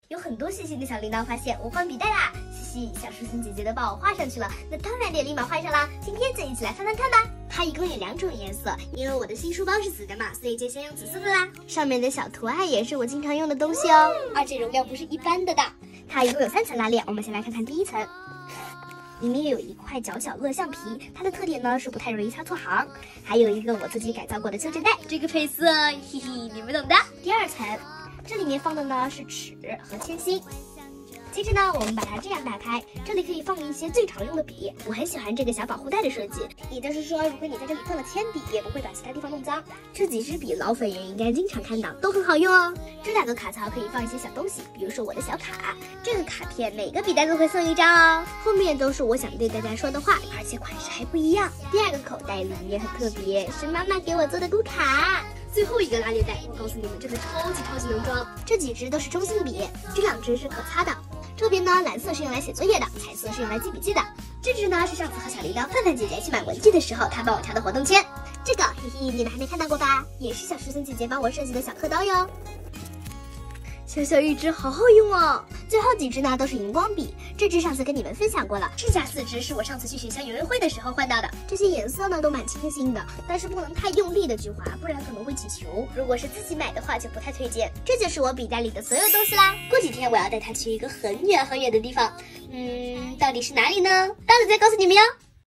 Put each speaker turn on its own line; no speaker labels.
有很多细心的小铃铛发现我换笔袋啦，嘻嘻，小书生姐姐都帮我画上去了，那当然得立马换上啦。今天就一起来翻翻看吧。它一共有2种颜色，因为我的新书包是紫的嘛，所以就先用紫色的啦。上面的小图案也是我经常用的东西哦，而且容量不是一般的大。它一共有3层拉链，我们先来看看第1层。里面有一块角小锹橡皮，它的特点呢是不太容易擦错行，还有一个我自己改造过的修正带，这个配色，嘿嘿，你们懂的。第2层，这里面放的呢是尺和铅芯。接着呢，我们把它这样打开，这里可以放一些最常用的笔，我很喜欢这个小保护袋的设计，也就是说，如果你在这里放了铅笔，也不会把其他地方弄脏。这几支笔老粉也应该经常看到，都很好用哦。这2个卡槽可以放一些小东西，比如说我的小卡，这个卡片每个笔袋都会送1张哦。后面都是我想对大家说的话，而且款式还不一样。第2个口袋里面很特别，是妈妈给我做的咕卡。最后一个拉链袋，我告诉你们，真的超级能装。这几支都是中性笔，这2支是可擦的。这边呢，蓝色是用来写作业的，彩色是用来记笔记的。这支呢是上次和小铃铛范范姐姐去买文具的时候，她帮我调的活动签。这个嘿嘿，你们还没看到过吧？也是小书生姐姐帮我设计的小刻刀哟。小小一支，好好用哦。最后几支呢都是荧光笔，这支上次跟你们分享过了，剩下4支是我上次去学校园游会的时候换到的。这些颜色呢都蛮清新的，但是不能太用力的去划，不然可能会起球。如果是自己买的话就不太推荐。这就是我笔袋里的所有东西啦。过几天我要带它去一个很远的地方，到底是哪里呢？到了再告诉你们哟。